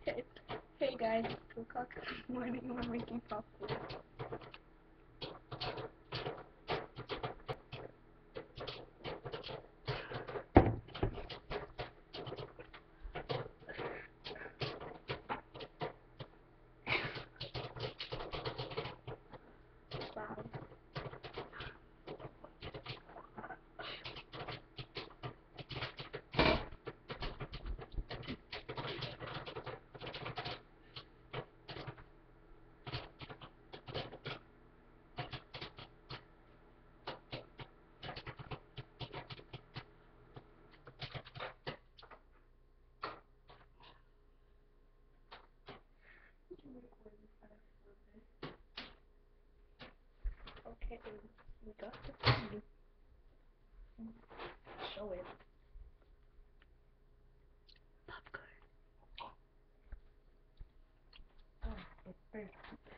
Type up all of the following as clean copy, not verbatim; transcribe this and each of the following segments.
Hey, hey guys, it's 2 o'clock in the morning. We're making popcorn. Wow. Okay, we got the food. Show it. Popcorn. Oh, it's burnt.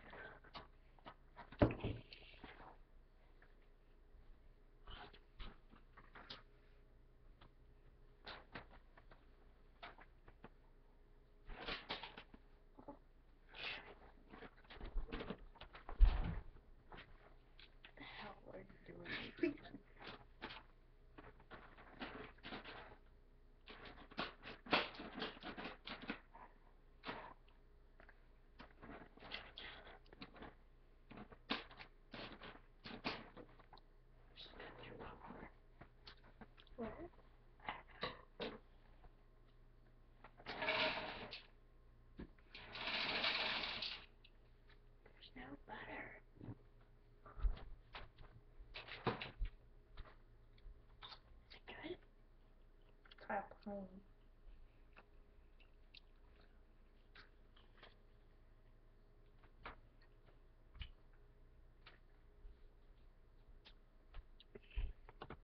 What the hell are you doing? What? There's no butter. Is it good? Try plain.